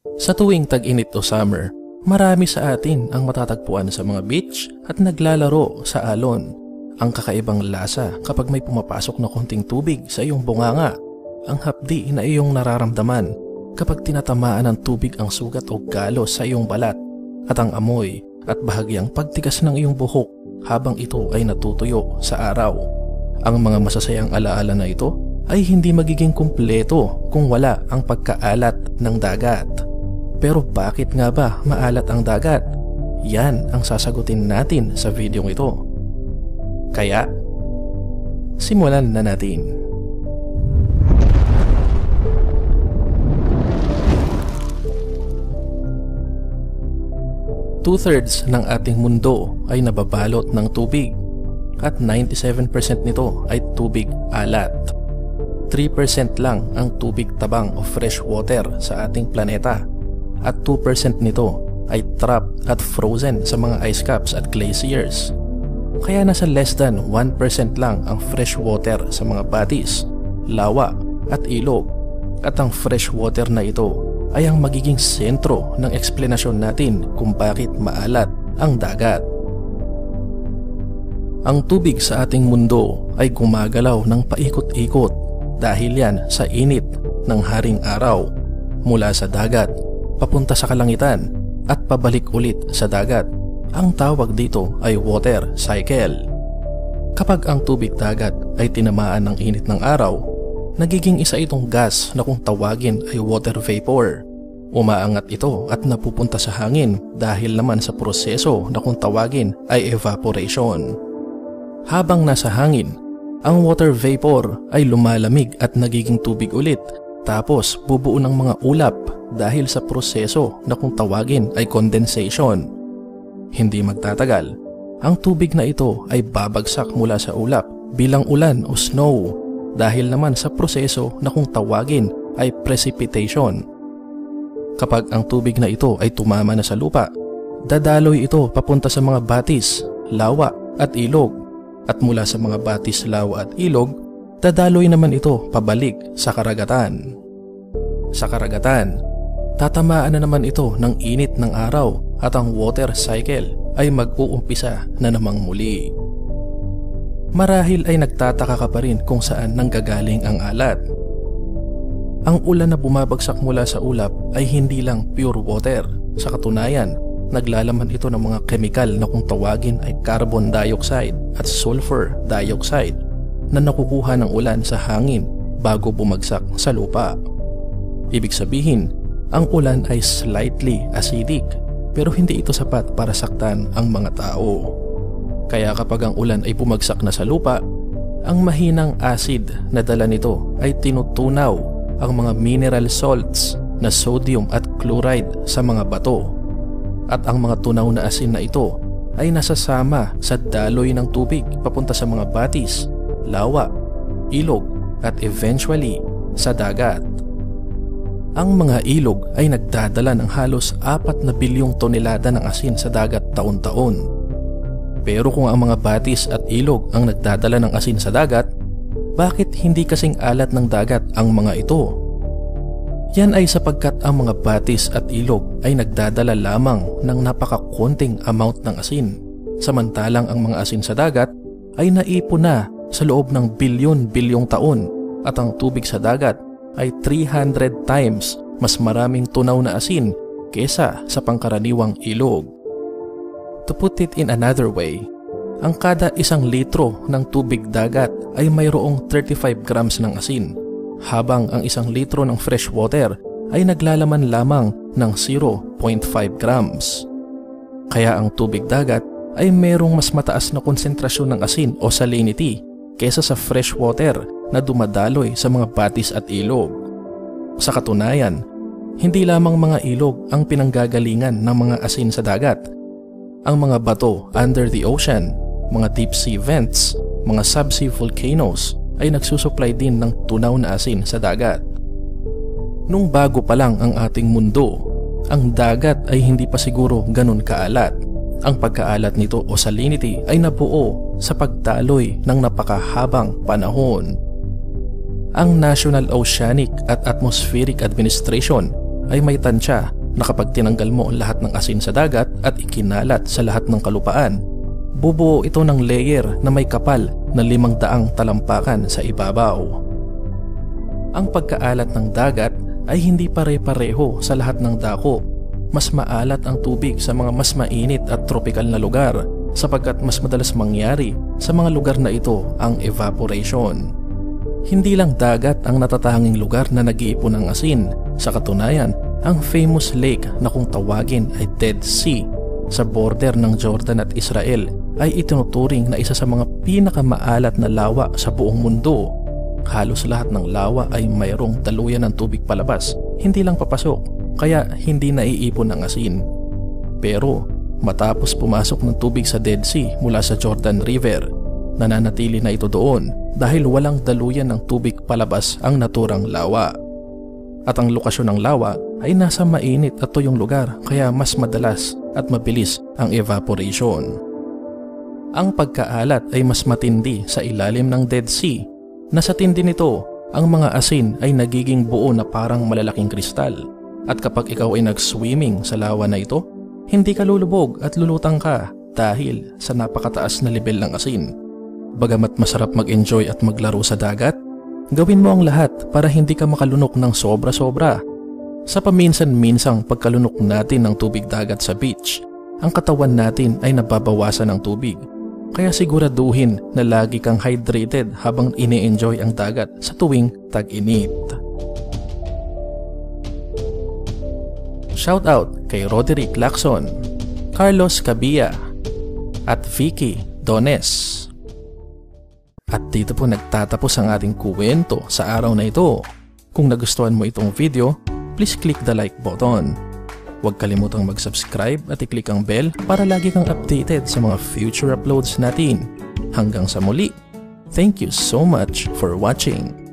Sa tuwing tag-init o summer, marami sa atin ang matatagpuan sa mga beach at naglalaro sa alon. Ang kakaibang lasa kapag may pumapasok na konting tubig sa iyong bunganga, ang hapdi na iyong nararamdaman kapag tinatamaan ng tubig ang sugat o galos sa iyong balat, at ang amoy at bahagyang pagtigas ng iyong buhok habang ito ay natutuyo sa araw. Ang mga masasayang alaala na ito ay hindi magiging kumpleto kung wala ang pagkaalat ng dagat. Pero bakit nga ba maalat ang dagat? Yan ang sasagutin natin sa videong ito. Kaya, simulan na natin. Two-thirds ng ating mundo ay nababalot ng tubig at 97% nito ay tubig alat. 3% lang ang tubig tabang o fresh water sa ating planeta at 2% nito ay trapped at frozen sa mga ice caps at glaciers. Kaya nasa less than 1% lang ang fresh water sa mga batis, lawa at ilog, at ang fresh water na ito ay ang magiging sentro ng eksplanasyon natin kung bakit maalat ang dagat. Ang tubig sa ating mundo ay gumagalaw ng paikot-ikot dahil yan sa init ng haring araw mula sa dagat papunta sa kalangitan at pabalik ulit sa dagat. Ang tawag dito ay water cycle. Kapag ang tubig dagat ay tinamaan ng init ng araw, nagiging isa itong gas na kung tawagin ay water vapor. Umaangat ito at napupunta sa hangin dahil naman sa proseso na kung tawagin ay evaporation. Habang nasa hangin, ang water vapor ay lumalamig at nagiging tubig ulit, tapos bubuo ng mga ulap dahil sa proseso na kung tawagin ay condensation. Hindi magtatagal, ang tubig na ito ay babagsak mula sa ulap bilang ulan o snow dahil naman sa proseso na kung tawagin ay precipitation. Kapag ang tubig na ito ay tumama na sa lupa, dadaloy ito papunta sa mga batis, lawa at ilog, at mula sa mga batis, lawa at ilog, dadaloy naman ito pabalik sa karagatan. Sa karagatan, tatamaan na naman ito ng init ng araw at ang water cycle ay mag-uumpisa na namang muli. Marahil ay nagtataka ka pa rin kung saan nanggagaling ang alat. Ang ulan na bumabagsak mula sa ulap ay hindi lang pure water. Sa katunayan, naglalaman ito ng mga kemikal na kung tawagin ay carbon dioxide at sulfur dioxide na nakukuha ng ulan sa hangin bago bumagsak sa lupa. Ibig sabihin, ang ulan ay slightly acidic pero hindi ito sapat para saktan ang mga tao. Kaya kapag ang ulan ay bumagsak na sa lupa, ang mahinang acid na dala nito ay tinutunaw ang mga mineral salts na sodium at chloride sa mga bato. At ang mga tunaw na asin na ito ay nasasama sa daloy ng tubig papunta sa mga batis, lawa, ilog at eventually sa dagat. Ang mga ilog ay nagdadala ng halos 4 na bilyong tonelada ng asin sa dagat taon-taon. Pero kung ang mga batis at ilog ang nagdadala ng asin sa dagat, bakit hindi kasing alat ng dagat ang mga ito? Yan ay sapagkat ang mga batis at ilog ay nagdadala lamang ng napakakonting amount ng asin, samantalang ang mga asin sa dagat ay naipon na sa loob ng bilyon-bilyong taon at ang tubig sa dagat ay 300 times mas maraming tunaw na asin kesa sa pangkaraniwang ilog. To put it in another way, ang kada 1 litro ng tubig dagat ay mayroong 35 grams ng asin, habang ang 1 litro ng fresh water ay naglalaman lamang ng 0.5 grams. Kaya ang tubig dagat ay mayroong mas mataas na konsentrasyon ng asin o salinity kesa sa fresh water na dumadaloy sa mga batis at ilog. Sa katunayan, hindi lamang mga ilog ang pinanggagalingan ng mga asin sa dagat. Ang mga bato under the ocean, mga deep sea vents, mga subsea volcanoes ay nagsusupply din ng tunaw na asin sa dagat. Nung bago pa lang ang ating mundo, ang dagat ay hindi pa siguro ganun kaalat. Ang pagkaalat nito o salinity ay nabuo sa pagdaloy ng napakahabang panahon. Ang National Oceanic at Atmospheric Administration ay may tansya na kapag tinanggal mo ang lahat ng asin sa dagat at ikinalat sa lahat ng kalupaan, bubuo ito ng layer na may kapal na 500 talampakan sa ibabaw. Ang pagkaalat ng dagat ay hindi pare-pareho sa lahat ng dako. Mas maalat ang tubig sa mga mas mainit at tropical na lugar sapagkat mas madalas mangyari sa mga lugar na ito ang evaporation. Hindi lang dagat ang natatanging lugar na nag-iipon ng asin. Sa katunayan, ang famous lake na kung tawagin ay Dead Sea sa border ng Jordan at Israel ay itinuturing na isa sa mga pinakamaalat na lawa sa buong mundo. Halos lahat ng lawa ay mayroong daluyan ng tubig palabas, hindi lang papasok, kaya hindi naiipon ng asin. Pero matapos pumasok ng tubig sa Dead Sea mula sa Jordan River, nananatili na ito doon dahil walang daluyan ng tubig palabas ang naturang lawa. At ang lokasyon ng lawa ay nasa mainit at tuyong lugar kaya mas madalas at mabilis ang evaporation. Ang pagkaalat ay mas matindi sa ilalim ng Dead Sea na sa tindi nito ang mga asin ay nagiging buo na parang malalaking kristal. At kapag ikaw ay nag-swimming sa lawa na ito, hindi ka lulubog at lulutang ka dahil sa napakataas na level ng asin. Bagamat masarap mag-enjoy at maglaro sa dagat, gawin mo ang lahat para hindi ka makalunok ng sobra-sobra. Sa paminsan-minsang pagkalunok natin ng tubig dagat sa beach, ang katawan natin ay nababawasan ng tubig. Kaya siguraduhin na lagi kang hydrated habang ini-enjoy ang dagat sa tuwing tag-init. Shoutout kay Roderick Lacson, Carlos Cabilla, at Vicky Dones. At dito po nagtatapos ang ating kuwento sa araw na ito. Kung nagustuhan mo itong video, please click the like button. Huwag kalimutang mag-subscribe at i-click ang bell para lagi kang updated sa mga future uploads natin. Hanggang sa muli, thank you so much for watching.